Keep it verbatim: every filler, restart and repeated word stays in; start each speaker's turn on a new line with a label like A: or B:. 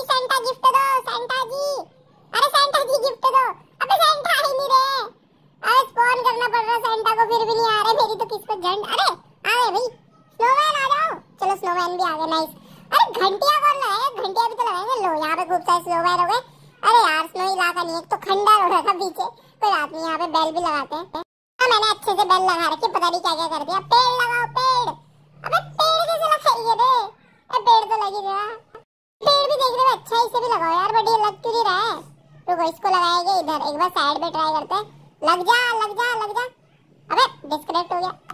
A: Santa gift दो, Santa ji. अरे Santa जी gift दो। अबे सेंटा आ ही नहीं रहे। अरे स्पॉन करना पड़ रहा सेंटा को, फिर भी नहीं आ रहे। मेरी तो किस्मत झंड। अरे आ गए भाई, स्नोमैन आ जाओ। चलो स्नोमैन भी आ गए, नाइस। अरे घंटिया कौन लगाएगा? घंटिया भी तो लगाएंगे। लो यहाँ पे खूब सारे स्नोमैन हो गए। अरे यार स्नो इलाका नहीं है, तो खंडर हो रहा था पीछे। कोई बात नहीं, यहाँ पे बेल भी लगाते हैं। मैंने अच्छे से बेल लगा रखी, पता नहीं क्या क्या कर दिया। पेड़ लगाओ पेड़। अबे पेड़ कैसे लगाइए रे? ए पेड़ तो लग ही रहा। पेड़ भी देखने में अच्छा है, इसे भी लगाओ यार, बट ये लग क्यों नहीं रहा है? रुको इसको लगाएंगे इधर, एक बार साइड पे ट्राई करते हैं। लग जा लग जा लग जा। अबे डिस्कनेक्ट हो गया।